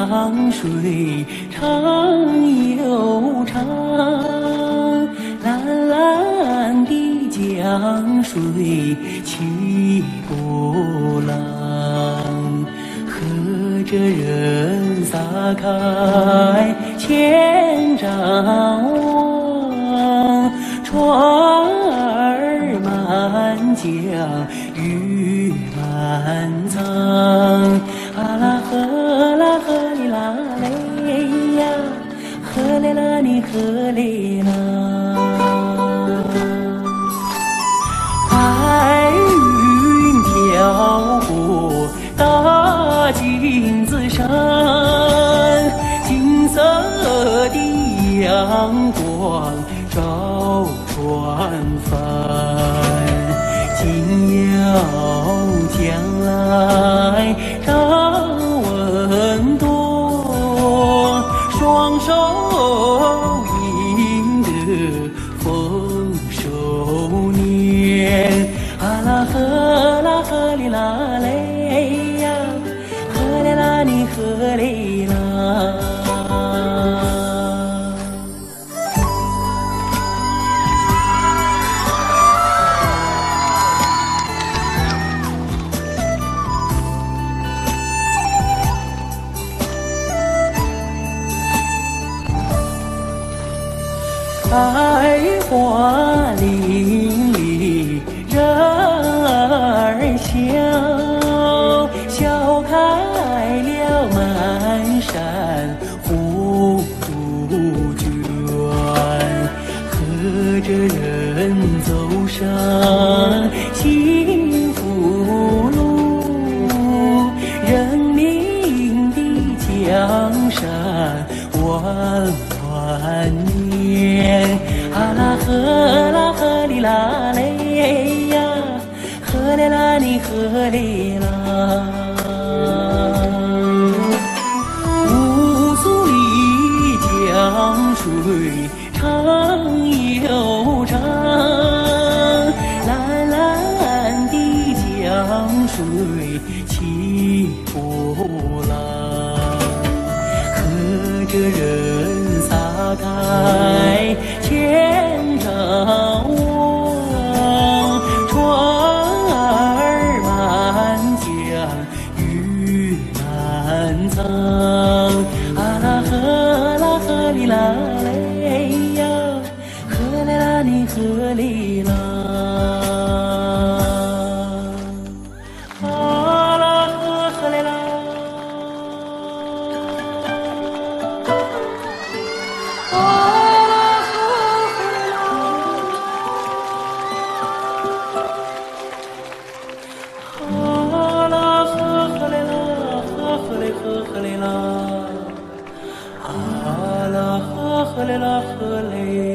江水长又长，蓝蓝的江水起波浪，和着人撒开千丈网，船儿满江鱼满仓，啊啦呵啦呵哩啦嘞呀，呵嘞啦你呵嘞啦。白云飘过大金子山，金色的阳光照船帆，紧要将来张文多，双手赢得丰收年，啊啦呵啦呵哩啦嘞呀，呵嘞啦你呵嘞啦。百花林里人儿笑，笑开了满山红杜鹃，和着人走上幸福路，人民的江山万万年，啊啦呵啦呵哩啦嘞呀，呵嘞啦你呵嘞啦。乌苏里江水长又长，蓝蓝的江水起波浪，和着人撒开千丈网，船儿满江鱼满仓，啊啦呵啦呵哩啦嘞呀，呵嘞啦你呵嘞啦。呵嘞啦，啊啦呵嘞啦呵嘞。